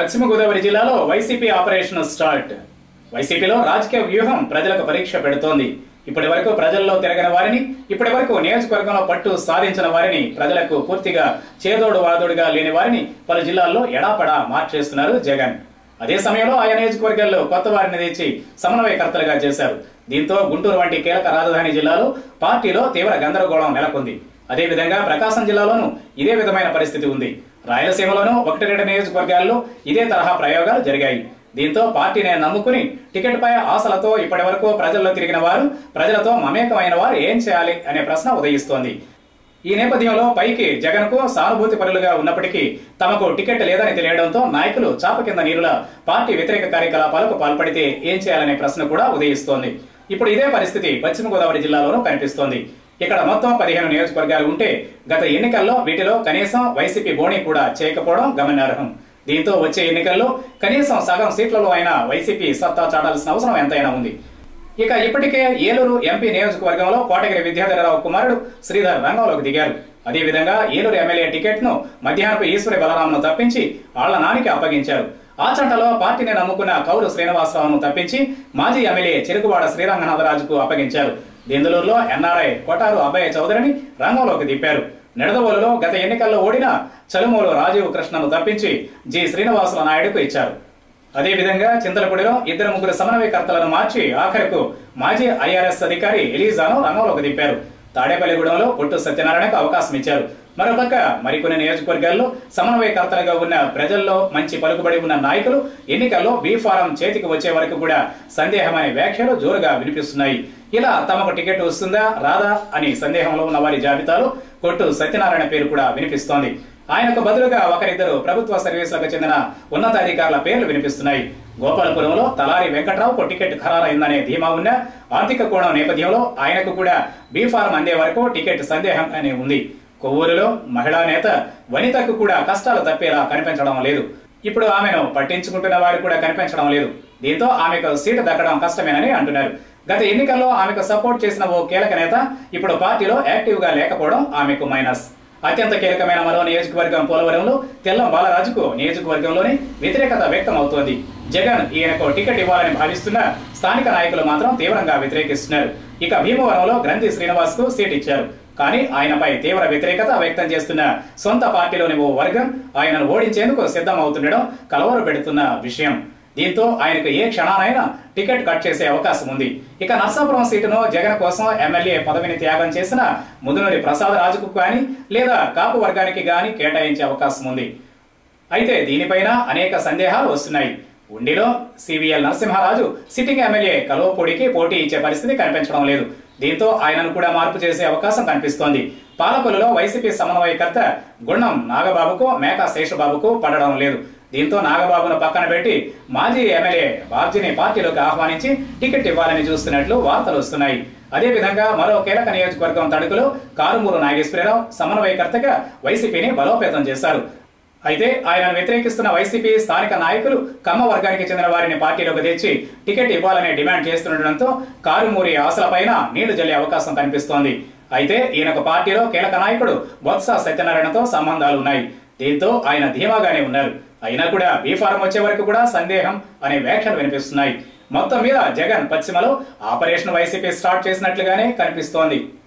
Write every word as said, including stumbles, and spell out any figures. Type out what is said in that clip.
పశ్చిమ గోదావరి జిల్లాలో YCP operation start. వైసీపీలో రాజకీయ వ్యూహం ప్రజలకు పరీక్ష పెడుతోంది. ఇప్పటి వరకు ప్రజల్లో తిరగని వారిని, ఇప్పటి వరకు నియోజకవర్గంలో పట్టు సాధించిన వారిని, ప్రజలకు పూర్తిగా చేదోడు వాదోడుగా లేని వారిని పలు జిల్లాల్లో ఎడాపడా మార్చేస్తున్నారు జగన్. అదే సమయంలో ఆయా నియోజకవర్గాల్లో కొత్త వారిని తెచ్చి సమన్వయకర్తలుగా చేశారు. దీంతో గుంటూరు వంటి కీలక రాజధాని జిల్లాలో పార్టీలో తీవ్ర గందరగోళం నెలకొంది. అదేవిధంగా ప్రకాశం జిల్లాలోనూ ఇదే విధమైన పరిస్థితి ఉంది. రాయలసీమలోనూ ఒకటి రెండు నియోజకవర్గాల్లో ఇదే తరహా ప్రయోగాలు జరిగాయి. దీంతో పార్టీని నమ్ముకుని టికెట్ పై ఆశలతో ఇప్పటి వరకు ప్రజల్లో తిరిగిన వారు, ప్రజలతో మమేకమైన వారు ఏం చేయాలి అనే ప్రశ్న ఉదయిస్తోంది. ఈ నేపథ్యంలో పైకి జగన్ కు సానుభూతి పరులుగా ఉన్నప్పటికీ తమకు టికెట్ లేదని తెలియడంతో నాయకులు చాప కింద నీరుల పార్టీ వ్యతిరేక కార్యకలాపాలకు పాల్పడితే ఏం చేయాలనే ప్రశ్న కూడా ఉదయిస్తోంది. ఇప్పుడు ఇదే పరిస్థితి పశ్చిమ గోదావరి జిల్లాలోనూ కనిపిస్తోంది. ఇక్కడ మొత్తం పదిహేను నియోజకవర్గాలు ఉంటే గత ఎన్నికల్లో వీటిలో కనీసం వైసీపీ బోణి కూడా చేయకపోవడం గమనార్హం. దీంతో వచ్చే ఎన్నికల్లో కనీసం సగం సీట్లలో అయినా వైసీపీ సత్తా చాటాల్సిన అవసరం ఎంతైనా ఉంది. ఇక ఇప్పటికే ఏలూరు ఎంపీ నియోజకవర్గంలో కోటగిరి విద్యాధరరావు కుమారుడు శ్రీధర్ రంగంలోకి దిగారు. అదేవిధంగా ఏలూరు ఎమ్మెల్యే టికెట్ ను మధ్యాహ్నపు ఈశ్వరి బలరాంను తప్పించి ఆళ్ల నానికి అప్పగించారు. ఆ చట్టలో పార్టీని నమ్ముకున్న కౌరు శ్రీనివాసరావును తప్పించి మాజీ ఎమ్మెల్యే చెరుకువాడ శ్రీరంగనాథరాజుకు అప్పగించారు. దెందులూరులో ఎన్ఆర్ఐ కొటారు అభయ చౌదరిని రంగంలోకి దింపారు. నిడదవోలులో గత ఎన్నికల్లో ఓడిన చలుమూలు రాజీవ్ కృష్ణను తప్పించి జి శ్రీనివాసుల నాయుడుకు ఇచ్చారు. అదేవిధంగా చింతలపూడిలో ఇద్దరు ముగ్గురు సమన్వయకర్తలను మార్చి ఆఖరకు మాజీ ఐఆర్ఎస్ అధికారి ఎలీజాను రంగంలోకి దింపారు. తాడేపల్లిగూడెంలో పొట్టు సత్యనారాయణకు అవకాశం ఇచ్చారు. మరోపక్క మరికొన్ని నియోజకవర్గాల్లో సమన్వయకర్తలుగా ఉన్న ప్రజల్లో మంచి పలుకుబడి ఉన్న నాయకులు ఎన్నికల్లో బీ ఫారం చేతికి వచ్చే వరకు కూడా సందేహమనే వ్యాఖ్యలు జోరుగా వినిపిస్తున్నాయి. ఇలా తమకు టికెట్ వస్తుందా రాదా అని సందేహంలో ఉన్న వారి జాబితాలో కొట్టు సత్యనారాయణ పేరు కూడా వినిపిస్తోంది. ఆయనకు బదులుగా ఒకరిద్దరు ప్రభుత్వ సర్వీసులకు చెందిన ఉన్నతాధికారుల పేర్లు వినిపిస్తున్నాయి. గోపాలపురంలో తలారి వెంకట్రావుకు టికెట్ ఖరారైందనే ధీమా ఉన్న ఆర్థిక కోణం నేపథ్యంలో ఆయనకు కూడా బీ ఫారం అందే వరకు టికెట్ సందేహం అనే ఉంది. కొవ్వూరులో మహిళా నేత వనితకు కూడా కష్టాలు తప్పేలా కనిపించడం లేదు. ఇప్పుడు ఆమెను పట్టించుకుంటున్న వారు కూడా కనిపించడం లేదు. దీంతో ఆమెకు సీటు దక్కడం కష్టమేనని అంటున్నారు. గత ఎన్నికల్లో ఆమెకు సపోర్ట్ చేసిన ఓ కీలక నేత ఇప్పుడు పార్టీలో యాక్టివ్ గా లేకపోవడం ఆమెకు మైనస్. అత్యంత కీలకమైన మరో నియోజకవర్గం పోలవరంలో తెల్లం బాలరాజుకు నియోజకవర్గంలోనే వ్యతిరేకత వ్యక్తం అవుతోంది. జగన్ ఈయనకు టికెట్ ఇవ్వాలని భావిస్తున్న స్థానిక నాయకులు మాత్రం తీవ్రంగా వ్యతిరేకిస్తున్నారు. ఇక భీమవరంలో గ్రంథి శ్రీనివాస్ కు సీట్ ఇచ్చారు. కానీ ఆయనపై తీవ్ర వ్యతిరేకత వ్యక్తం చేస్తున్న సొంత పార్టీలోని ఓ వర్గం ఆయనను ఓడించేందుకు సిద్ధం అవుతుండడం కలవరు పెడుతున్న విషయం. దీంతో ఆయనకు ఏ క్షణానైనా టికెట్ కట్ చేసే అవకాశం ఉంది. ఇక నర్సాపురం సీటును జగన్ కోసం ఎమ్మెల్యే పదవిని త్యాగం చేసిన ముదునూరి ప్రసాద్ రాజుకు కానీ లేదా కాపు వర్గానికి గాని కేటాయించే అవకాశం ఉంది. అయితే దీనిపైన అనేక సందేహాలు వస్తున్నాయి. ఉండిలో సివిఎల్ నరసింహారాజు సిట్టింగ్ ఎమ్మెల్యే కలువపూడికి పోటీ ఇచ్చే పరిస్థితి కనిపించడం లేదు. దీంతో ఆయనను కూడా మార్పు చేసే అవకాశం కనిపిస్తోంది. పాలకొల్లులో వైసీపీ సమన్వయకర్త గుండం నాగబాబుకు మేకా శేషబాబుకు పడడం లేదు. దీంతో నాగబాబును పక్కన పెట్టి మాజీ ఎమ్మెల్యే బాబ్జీని పార్టీలోకి ఆహ్వానించి టికెట్ ఇవ్వాలని చూస్తున్నట్లు వార్తలు వస్తున్నాయి. అదేవిధంగా మరో కీలక నియోజకవర్గం తణుకులో కారుమూరు నాగేశ్వరరావు సమన్వయకర్తగా వైసీపీని బలోపేతం చేశారు. అయితే ఆయనను వ్యతిరేకిస్తున్న వైసీపీ స్థానిక నాయకులు కమ్మ వర్గానికి చెందిన వారిని పార్టీలోకి తెచ్చి టికెట్ ఇవ్వాలని డిమాండ్ చేస్తుండటంతో కారుమూరి ఆశలపైన నీళ్లు జల్లే అవకాశం కనిపిస్తోంది. అయితే ఈయనకు పార్టీలో కీలక నాయకుడు బొత్స సత్యనారాయణతో సంబంధాలు ఉన్నాయి. దీంతో ఆయన ధీమాగానే ఉన్నారు. అయినా కూడా బీ ఫారం వచ్చే వరకు కూడా సందేహం అనే వ్యాఖ్యలు వినిపిస్తున్నాయి. మొత్తం మీద జగన్ పశ్చిమలో ఆపరేషన్ వైసీపీ స్టార్ట్ చేసినట్లుగానే కనిపిస్తోంది.